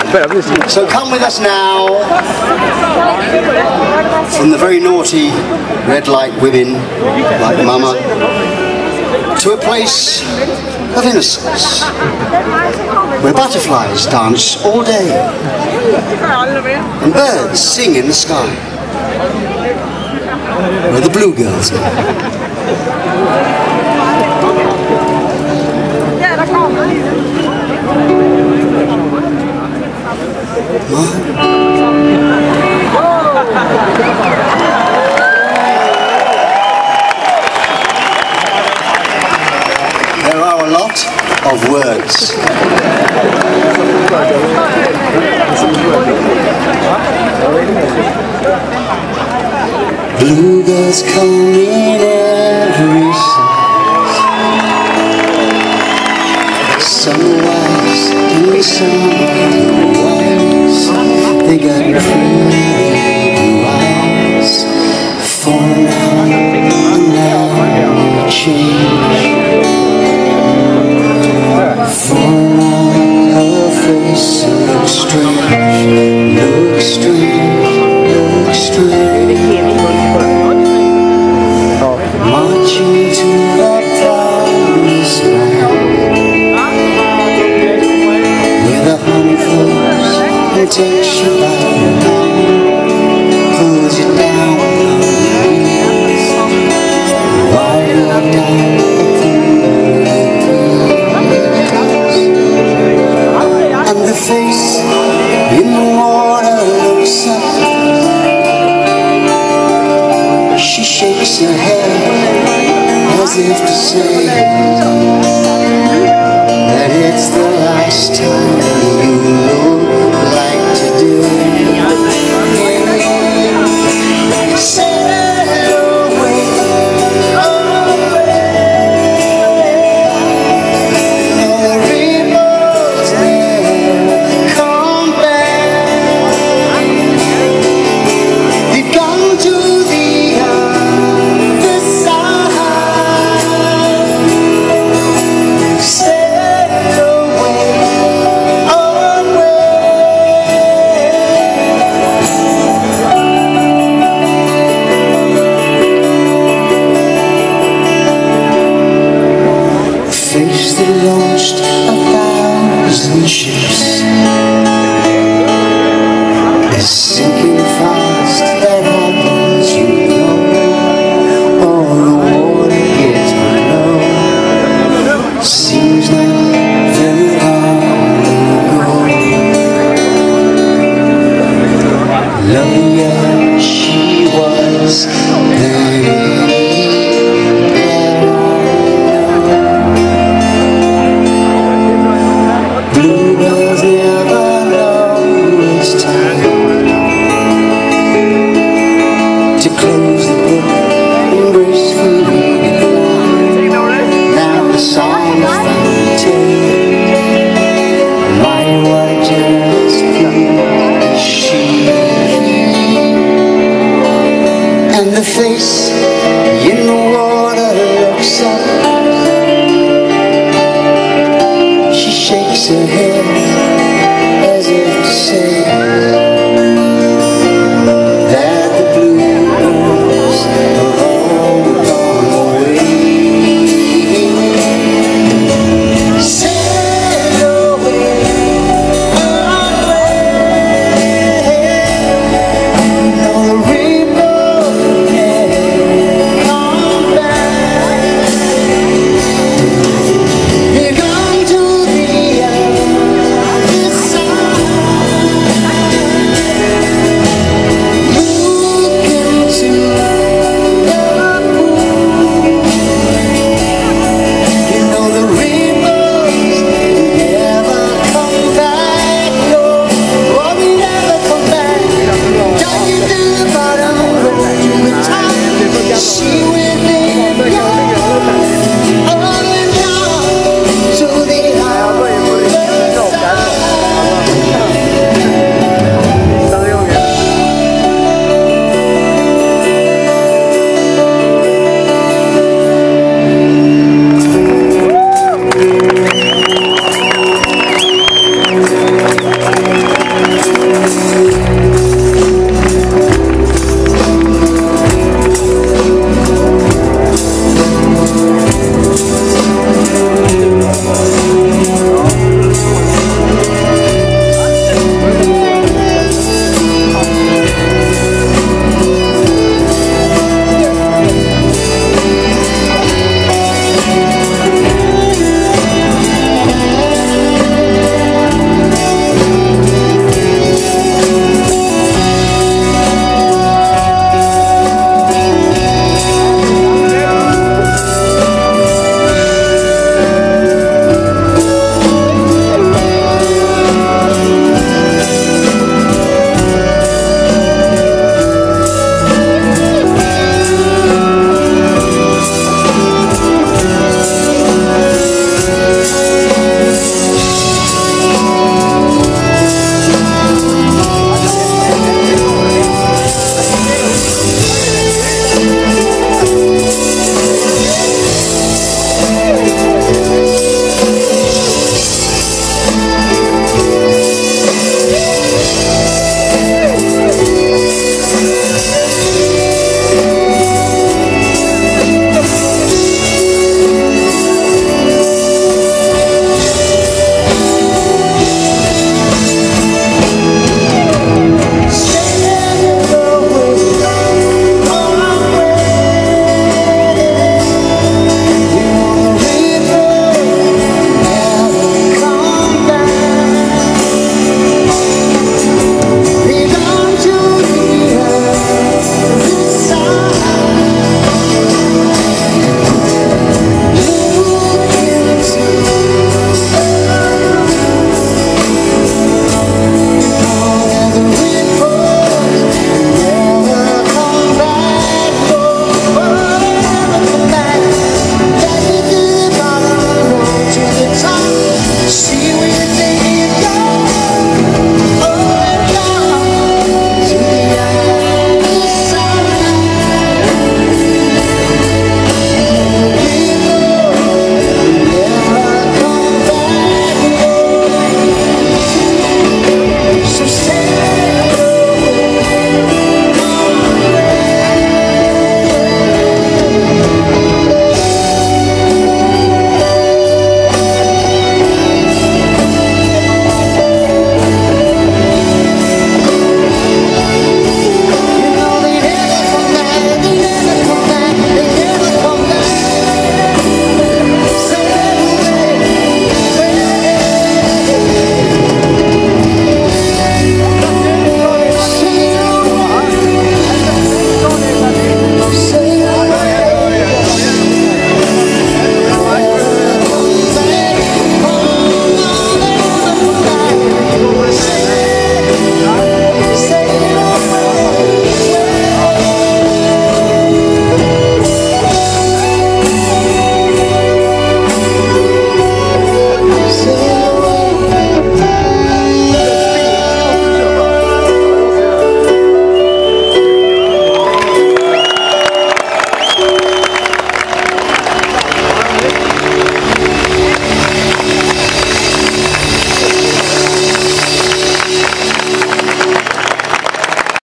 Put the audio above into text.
So come with us now, from the very naughty red light women like Mama, to a place of innocence, where butterflies dance all day, and birds sing in the sky, where the blue girls are. There are a lot of words. Blue girls come in every size, some white and some white. They got pretty eyes. For now change. For now her face looks strange, looks strange, looks strange. Marching to the promised land, where the honey flows and takes you by the hand, pulls you down on your knees, while you're down the and the face in the water looks up. She shakes her head as if to say that it's the last time you would like to do. Sail away, away. The ripples never come back. They've gone to the other side. Sail away, away. Face that launched 1,000 ships is sinking fast. That happens, you know. All the water is below. Seems not very long ago. Lovelier she was than blue girls never know it's time to close the book and gracefully decline. Now the song is finally taken. My wife just please she, and the face in the water looks up. She shakes her head